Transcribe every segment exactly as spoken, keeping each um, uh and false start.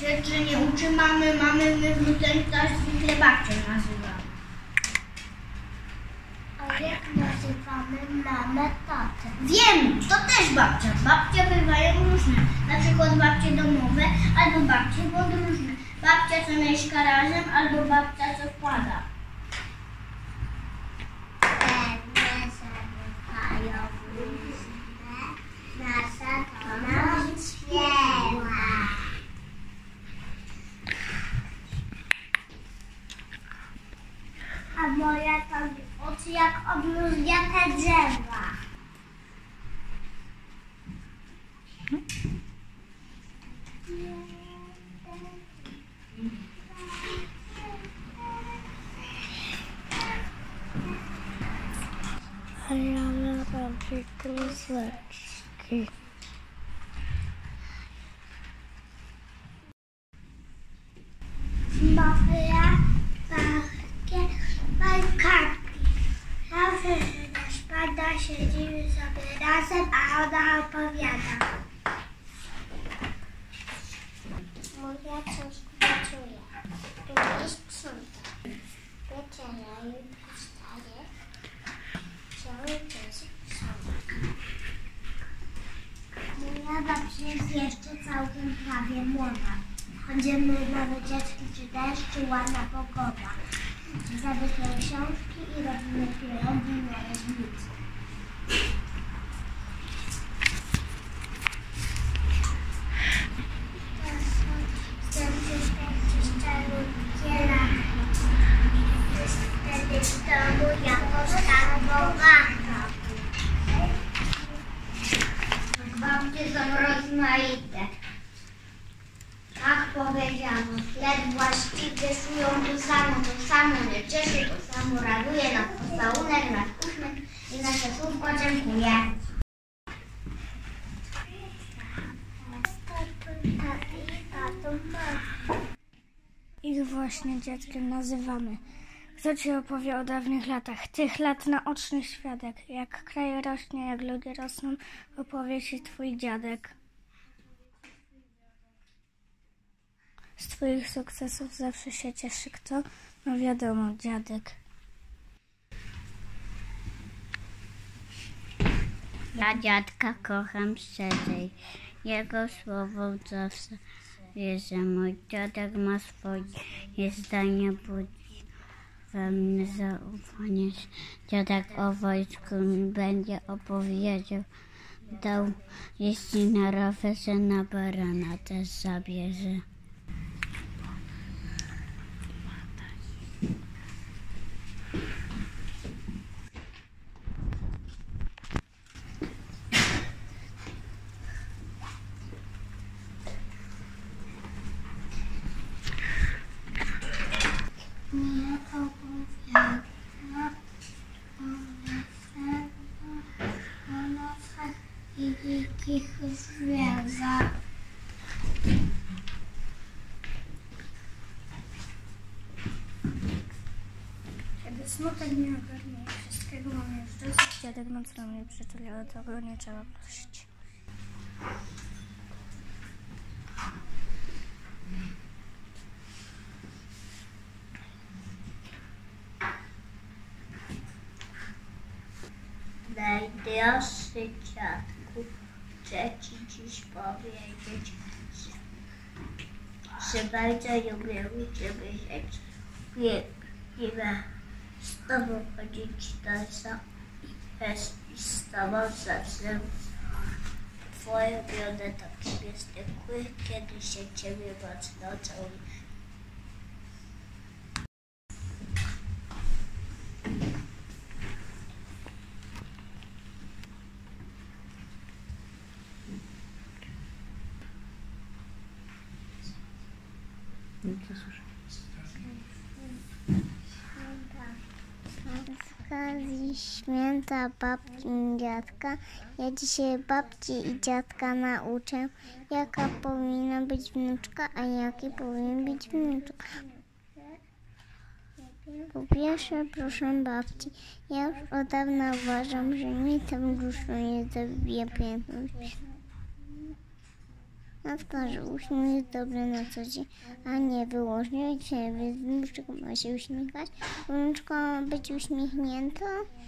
Jeszcze nie uczy mamy, mamy, my wnuczęta zwykle babcię nazywamy. A jak nazywamy mamę, tatę? Wiem, to też babcia. Babcie bywają różne. Na przykład babcie domowe albo babcie podróżne. Babcia, co mieszka razem, albo babcia, co wkłada. Pewnie zabywają różne, nasza to nam śpiewa. A moja to oczy jak obluźniate drzewa. A ja robię kluseczki. Moja takie bajkami. Zawsze się nasz pada, siedzimy sobie razem, a ona opowiada. Moja coś pracuje. Tu jest sprząta. Wieczera już wstaje. Cały czas sprząta. Moja babcia jest jeszcze całkiem prawie młoda. Chodzimy na wycieczki, czy deszcz, czy ładna pogoda. Czytamy książki i robimy pierogi na leśnicy. Chcę czyszczać rukiela. Wtedy w domu jako skarbowata. Babcie są rozmaite. Tak powiedziano, chleb właściwie szują to samo, to samo nie cieszy, to samo raduje nas pocałunek, nasz uśmiech i nasze słówko dziękuję. Ich właśnie dziadkiem nazywamy. Kto ci opowie o dawnych latach? Tych lat naocznych świadek. Jak kraj rośnie, jak ludzie rosną, opowie ci twój dziadek. Z twoich sukcesów zawsze się cieszy kto? No wiadomo, dziadek. Ja dziadka kocham szczerzej. Jego słowo zawsze wierzę. Mój dziadek ma swoje zdanie, budzi we mnie zaufanie. Dziadek o wojsku mi będzie opowiedział. Dał, jeśli na rowerze na barana też zabierze. Nie opowiada o weselach, o nosach i dzikich zwierzach. Kiedy smutek mnie ogarnie i wszystkiego mam już dosyć, dziadek mocno mnie przytuli, ale tego nie trzeba prosić. Najdroższy dziadku, chcę ci dziś powiedzieć, że, że bardzo lubię u ciebie żyć. Lubię z tobą chodzić do lasu i z tobą zawsze twoje ulubione to niebieskie kły, kiedy się ciebie mocno całuje. Z okazji święta babci i dziadka, ja dzisiaj babci i dziadka nauczę, jaka powinna być wnuczka, a jaki powinien być wnuczek. Po pierwsze, proszę babci, ja już od dawna uważam, że nikt w brzuchu nie zabija piękności. na twarzy. Uśmiech jest dobry na co dzień, a nie wyłącznie dzisiaj. Wnuczko ma się uśmiechać, wnuczko ma być uśmiechnięta.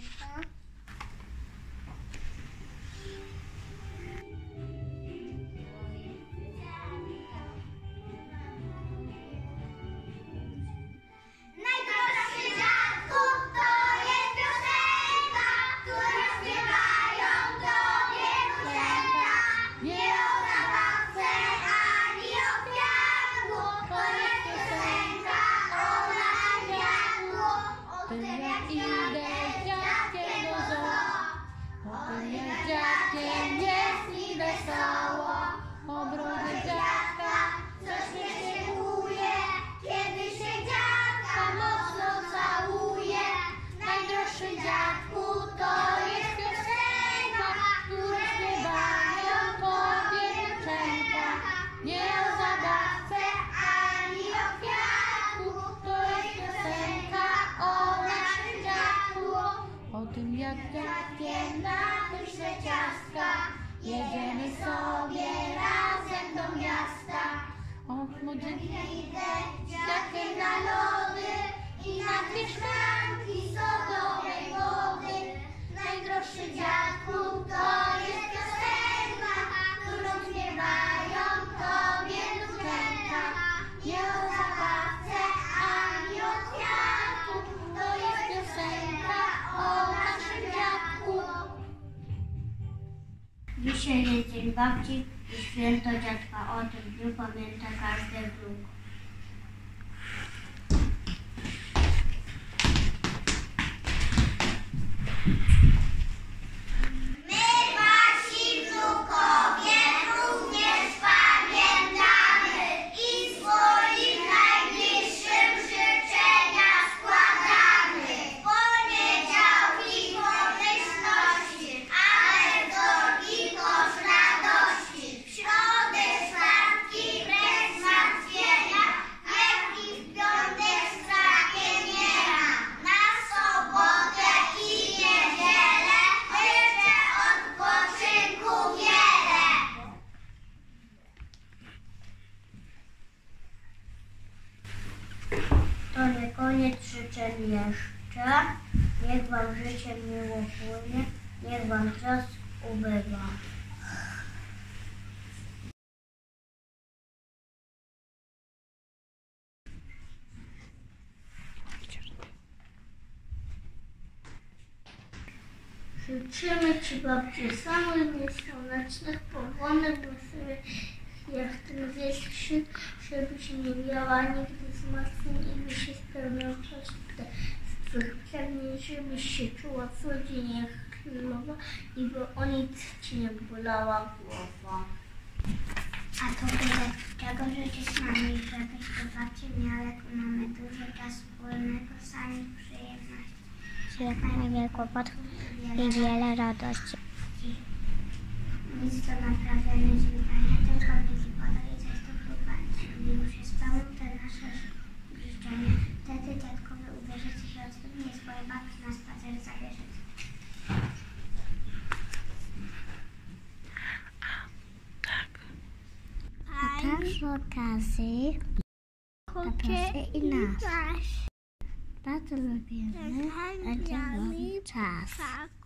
Jak dziadkiem na pyszne ciastka jedziemy sobie razem do miasta. Och, młodzieńki, idę dziadkiem na lody i na dwie szklanki sodowej wody. Najdroższy dziadku, to jest piosenka, którą śpiewają tobie wnuczęta. Nie o zabawce ani o kwiatku, to jest piosenka o naszym dziadku. Dzisiaj jest Dzień Babci i Święto Dziadka. O tym dniu pamięta każdy wnuk. To nie koniec życzeń jeszcze. Niech wam życie miło płynie, niech wam czas ubywa. Życzymy ci, babci, samych niesłonecznych, powolnych, wesołych jak ten wietrzyk, żebyś nie miała nigdy zmartwień i by się spełniał każde z twych pragnień, żebyś się czuła codziennie jak królowa i by o nic ci nie bolała głowa. A to tyle, czego życzysz nami, żebyś do babci miał, jak mamy dużo czasu wspólnego, sami przyjemności. Jak najwięcej kłopotów i wiele radości. Nic do naprawiania zwykania, tylko widzi podaje coś do próbowania. Już jest pełne te nasze życzenia. Wtedy dziadkowie uwierzycie, że odwiednie swoje babci na spacer zabierzecie. A też w okazji zaproszę i nas. Bardzo lubimy, będzie czas.